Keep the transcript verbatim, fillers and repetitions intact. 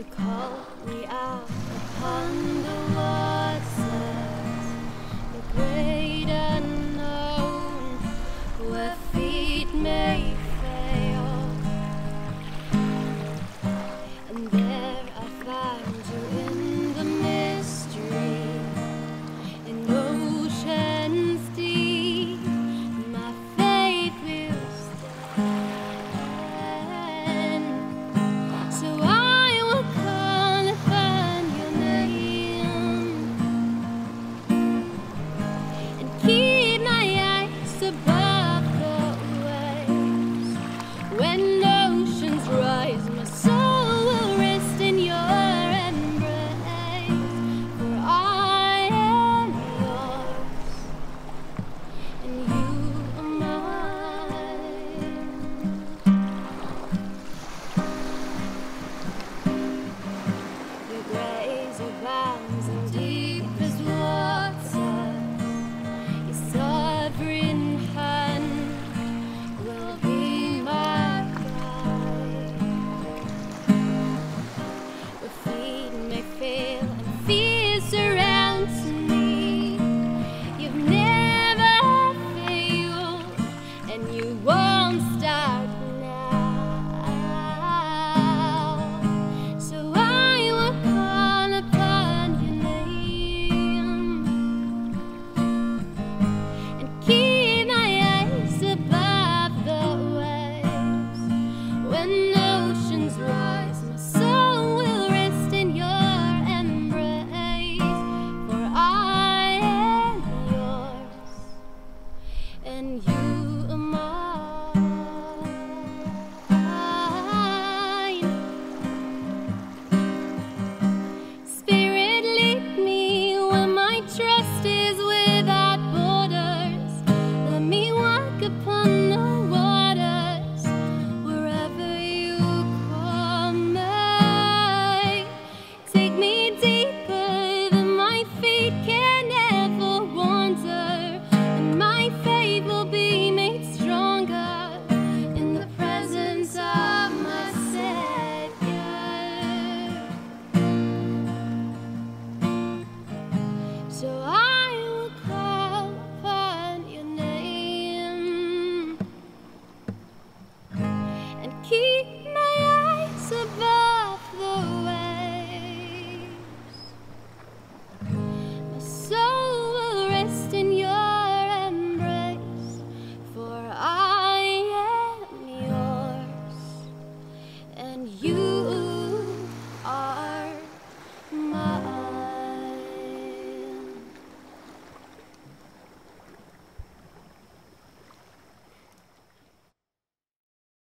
call me out upon the waters, the great unknown, where feet may fail. And there I find you in the mystery, in oceans deep. My faith will stand. So I will call upon your name and keep my eyes above the waves. When oceans rise, my soul will rest in your embrace. For I am yours and you are mine. Your grace abounds in deepest waters. Your sovereign hand will be my guide. Where feet may fail and fear surrounds me, you've never failed and you won't stop.